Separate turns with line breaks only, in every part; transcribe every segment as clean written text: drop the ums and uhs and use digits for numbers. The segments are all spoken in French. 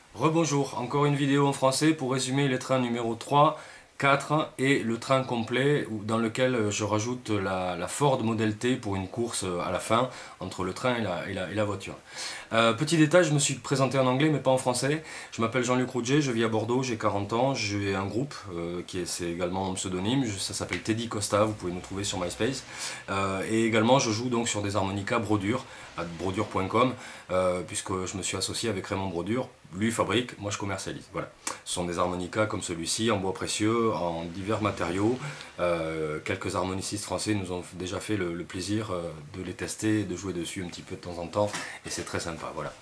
Rebonjour, encore une vidéo en français pour résumer les trains numéro 3, 4 et le train complet dans lequel je rajoute la Ford Model T pour une course à la fin entre le train et la voiture. Petit détail, je me suis présenté en anglais mais pas en français. Je m'appelle Jean-Luc Rouget, je vis à Bordeaux, j'ai 40 ans, j'ai un groupe c'est également mon pseudonyme, ça s'appelle Teddy Costa, vous pouvez nous trouver sur MySpace. Et également je joue donc sur des harmonicas Brodure, à brodure.com, puisque je me suis associé avec Raymond Brodure. Lui fabrique, moi je commercialise. Voilà. Ce sont des harmonicas comme celui-ci, en bois précieux, en divers matériaux. Quelques harmonicistes français nous ont déjà fait le plaisir de les tester, de jouer dessus un petit peu de temps en temps, et c'est très sympa. Voilà.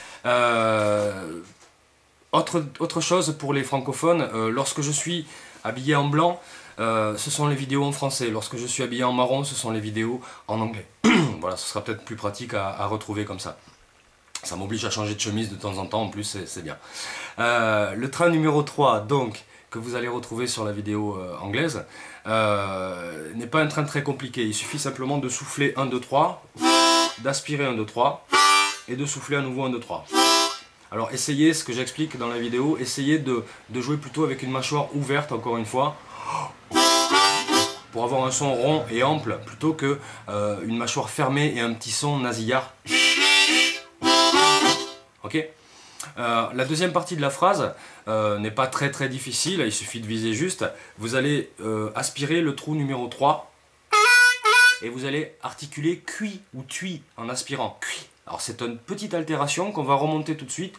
Autre chose pour les francophones, lorsque je suis habillé en blanc, ce sont les vidéos en français. Lorsque je suis habillé en marron, ce sont les vidéos en anglais. Voilà, ce sera peut-être plus pratique à retrouver comme ça. Ça m'oblige à changer de chemise de temps en temps, en plus c'est bien. Le train numéro 3, donc, que vous allez retrouver sur la vidéo anglaise, n'est pas un train très compliqué. Il suffit simplement de souffler 1, 2, 3, d'aspirer 1, 2, 3, et de souffler à nouveau 1, 2, 3. Alors essayez, ce que j'explique dans la vidéo, essayez de jouer plutôt avec une mâchoire ouverte, encore une fois, pour avoir un son rond et ample, plutôt que une mâchoire fermée et un petit son nasillard. Ok. La deuxième partie de la phrase n'est pas très difficile, il suffit de viser juste. Vous allez aspirer le trou numéro 3 et vous allez articuler cuit ou tui en aspirant. Cuit. Alors c'est une petite altération qu'on va remonter tout de suite.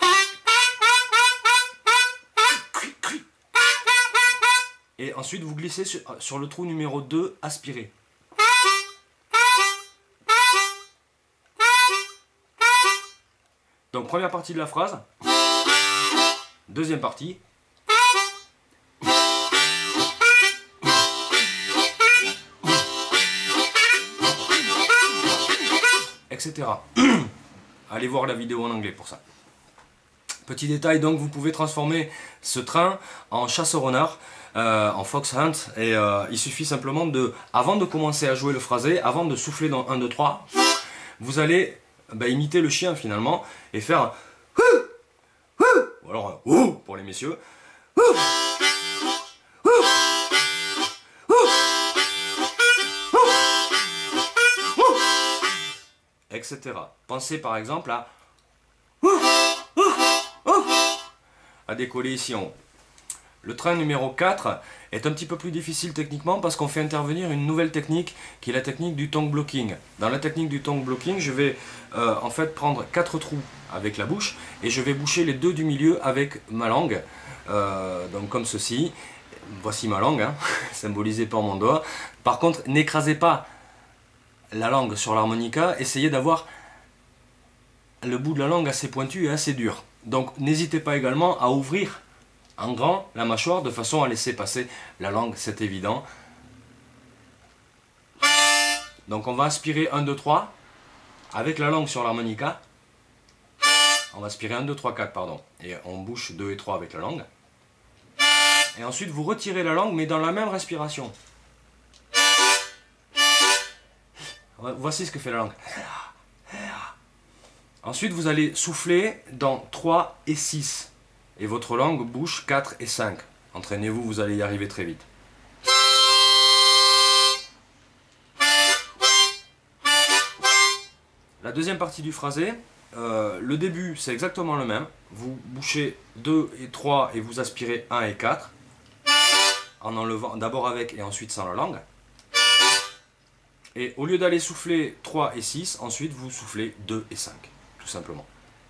Et ensuite vous glissez sur le trou numéro 2, aspiré. Donc première partie de la phrase, deuxième partie, etc. Allez voir la vidéo en anglais pour ça. Petit détail, donc vous pouvez transformer ce train en chasse au renard, en fox hunt, et il suffit simplement avant de commencer à jouer le phrasé, avant de souffler dans 1, 2, 3, vous allez imiter le chien finalement et faire ou alors pour les messieurs, etc. Pensez par exemple à décoller ici en haut. Le train numéro 4 est un petit peu plus difficile techniquement parce qu'on fait intervenir une nouvelle technique qui est la technique du tongue blocking. Dans la technique du tongue blocking, je vais en fait prendre 4 trous avec la bouche et je vais boucher les 2 du milieu avec ma langue. Donc comme ceci. Voici ma langue, hein, symbolisée par mon doigt. Par contre, n'écrasez pas la langue sur l'harmonica, essayez d'avoir le bout de la langue assez pointu et assez dur. Donc n'hésitez pas également à ouvrir en grand la mâchoire de façon à laisser passer la langue, c'est évident. Donc on va aspirer 1, 2, 3 avec la langue sur l'harmonica. On va aspirer 1, 2, 3, 4, pardon. Et on bouche 2 et 3 avec la langue. Et ensuite vous retirez la langue mais dans la même respiration. Voici ce que fait la langue. Ensuite vous allez souffler dans 3 et 6. Et votre langue bouche 4 et 5. Entraînez-vous, vous allez y arriver très vite. La deuxième partie du phrasé, le début c'est exactement le même. Vous bouchez 2 et 3 et vous aspirez 1 et 4. En enlevant d'abord avec et ensuite sans la langue. Et au lieu d'aller souffler 3 et 6, ensuite vous soufflez 2 et 5. Tout simplement.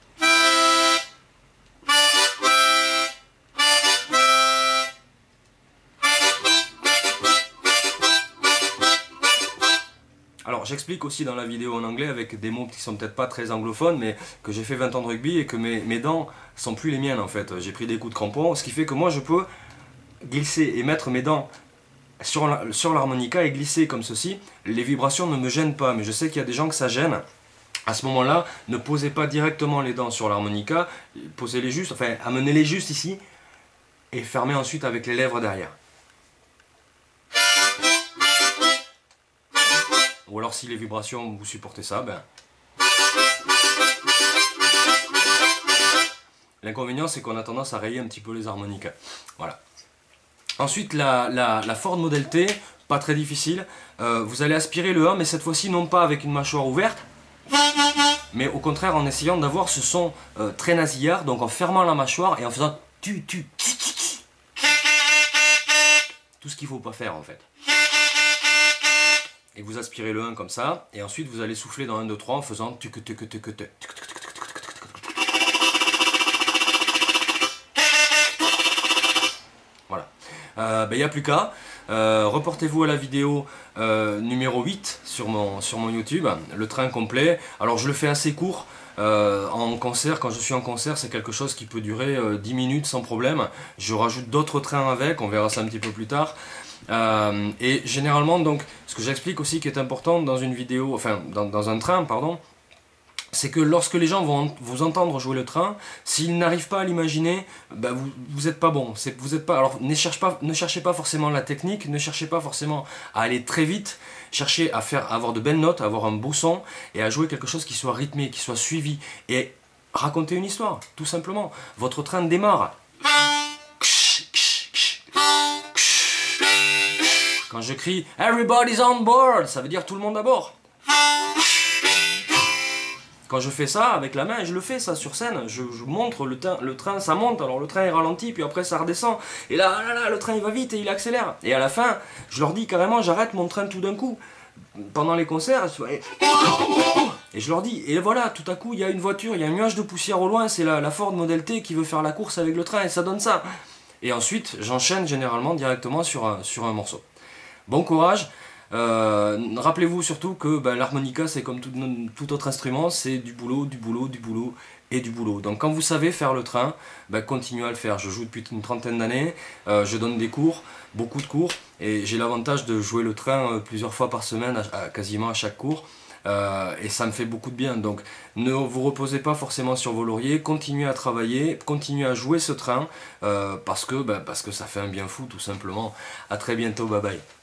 Alors j'explique aussi dans la vidéo en anglais avec des mots qui sont peut-être pas très anglophones, mais que j'ai fait 20 ans de rugby et que mes dents sont plus les miennes en fait. J'ai pris des coups de crampon, ce qui fait que moi je peux glisser et mettre mes dents sur l'harmonica et glisser comme ceci. Les vibrations ne me gênent pas, mais je sais qu'il y a des gens que ça gêne. À ce moment-là, ne posez pas directement les dents sur l'harmonica, posez-les juste, enfin amenez-les juste ici et fermez ensuite avec les lèvres derrière. Ou alors si les vibrations vous supportez ça, L'inconvénient, c'est qu'on a tendance à rayer un petit peu les harmonicas. Voilà. Ensuite, la Ford Model T, pas très difficile. Vous allez aspirer le 1, mais cette fois-ci, non pas avec une mâchoire ouverte, mais au contraire en essayant d'avoir ce son très nasillard, donc en fermant la mâchoire et en faisant tu, tout ce qu'il ne faut pas faire en fait. Et vous aspirez le 1 comme ça, et ensuite vous allez souffler dans 1, 2, 3 en faisant tuc. Voilà. Il n'y a plus qu'à. Reportez-vous à la vidéo numéro 8 sur mon YouTube, le train complet. Alors je le fais assez court. En concert, quand je suis en concert, c'est quelque chose qui peut durer 10 minutes sans problème. Je rajoute d'autres trains avec, on verra ça un petit peu plus tard. Et généralement, donc, ce que j'explique aussi qui est important dans une vidéo, enfin dans un train, pardon, c'est que lorsque les gens vont vous entendre jouer le train, s'ils n'arrivent pas à l'imaginer, ben vous n'êtes pas bon. Vous êtes pas, alors ne cherchez pas forcément la technique, ne cherchez pas forcément à aller très vite, cherchez à avoir de belles notes, à avoir un beau son et à jouer quelque chose qui soit rythmé, qui soit suivi et raconter une histoire, tout simplement. Votre train démarre. Quand je crie « Everybody's on board », ça veut dire tout le monde à bord. Quand je fais ça avec la main, je le fais ça sur scène, je montre le train, ça monte, alors le train est ralenti, puis après ça redescend, et là, le train il va vite et il accélère. Et à la fin, je leur dis carrément, j'arrête mon train tout d'un coup. Pendant les concerts, et je leur dis, et voilà, tout à coup il y a une voiture, il y a un nuage de poussière au loin, c'est la Ford Model T qui veut faire la course avec le train, et ça donne ça. Et ensuite, j'enchaîne généralement directement sur un morceau. Bon courage. Rappelez-vous surtout que l'harmonica c'est comme tout autre instrument, c'est du boulot, du boulot, du boulot et du boulot. Donc quand vous savez faire le train, continuez à le faire. Je joue depuis une trentaine d'années, je donne des cours, beaucoup de cours, et j'ai l'avantage de jouer le train plusieurs fois par semaine, quasiment à chaque cours. Et ça me fait beaucoup de bien, donc ne vous reposez pas forcément sur vos lauriers, continuez à travailler, continuez à jouer ce train parce que ça fait un bien fou tout simplement. À très bientôt, bye bye.